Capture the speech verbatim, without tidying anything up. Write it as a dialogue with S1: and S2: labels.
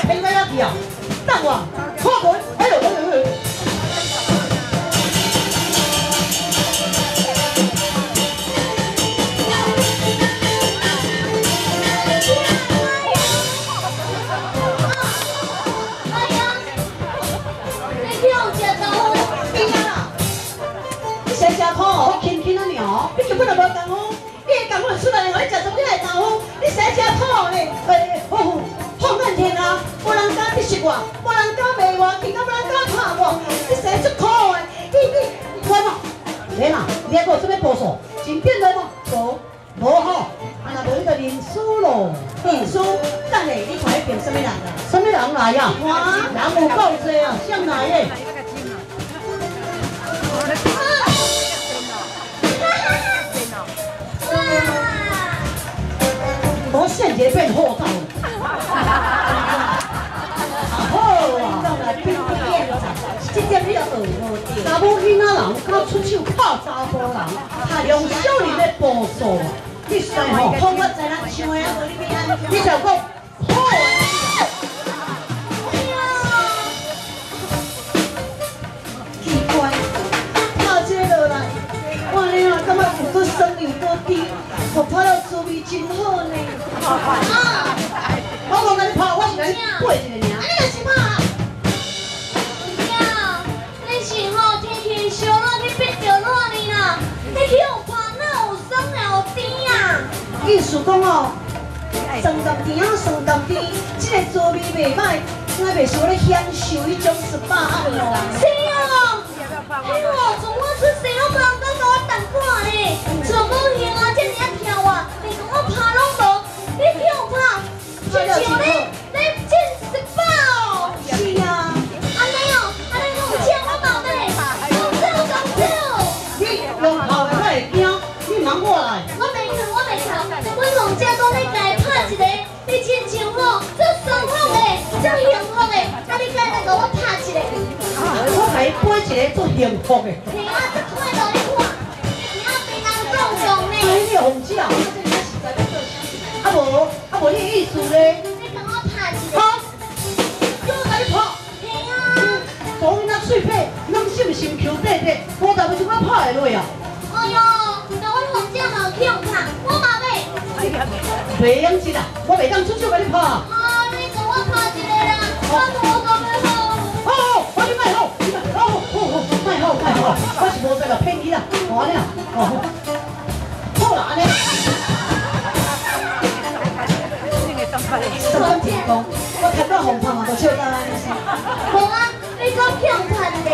S1: 偏到遐去啊！等我，看门，哎呦哎呦哎呦！先食土哦，我轻轻啊鸟，你根本就无功夫，你的功夫出来，我你食什么你来功夫？你先食土咧，诶，哦，放咱天啊，无人敢逼死我，无人敢骂我，其他无人敢拍我，你生出苦的，你你看嘛，来嘛，你还给我这边剥手，真变态吗？无，无吼，啊那无你就认输咯，认输，等下你看迄边什么人？什么人来呀？哇，人有够多啊，谁来的？ 我现在变后道了。好啊，上来变变了，这点你要学好啲。查某囡仔人敢出手拍查甫人，他用少年的步数，你使吼，看我在人唱的，你就讲好啊。奇怪，拍这落来，我咧啊，感觉有搁酸又搁甜。 我拍到滋味真好呢！啊！我无甲你拍，我是甲你过一个尔。啊，你若是拍啊？
S2: 呀，你是吼天气烧热，你变着热呢啦！你去互拍，哪有酸哪有甜啊？
S1: 意思讲哦，酸甘甜啊，酸甘甜，这个滋味袂歹，我袂想咧享受迄种十八暗咯。
S2: 是哦，嘿哦，从我出世，我无人敢甲我同款咧，做母兄啊，这尔。 我拍拢无，你去互拍，就像你你进十八哦。
S1: 是啊，
S2: 安尼哦，安尼弄枪我冇咧，弄走弄走。
S1: 你用头的我会惊，你忙我来。
S2: 我袂哭，我袂哭，阮弄这讲你家拍一个，你亲像吼，足爽福的，足幸福的，啊你家来甲我拍一个。
S1: 我甲伊拍一个足幸福的。
S2: 是啊，足快乐你看，你听别人讲讲呢。
S1: 哎，你红姐。 啊无，啊无，你意思咧？
S2: 你甲我拍一个。
S1: 好，叫我甲你拍。
S2: 嘿啊。
S1: 所以那碎片，咱心心 Q 底底，我但要怎么拍会落啊？
S2: 哎呦，但阮红姐嘛去用拍，我嘛要。
S1: 袂用钱啦，我袂当出手甲你拍。
S2: 啊，你甲我拍一个啦，我我讲要好。
S1: 好好，我你卖好，你卖好，好好，卖好卖好，我是无在个骗你啦，我安尼啦，哦，好啦安尼。 十分成功，我看到红胖嘛，就笑到安尼先。
S2: 无啊，你讲去用拍一个，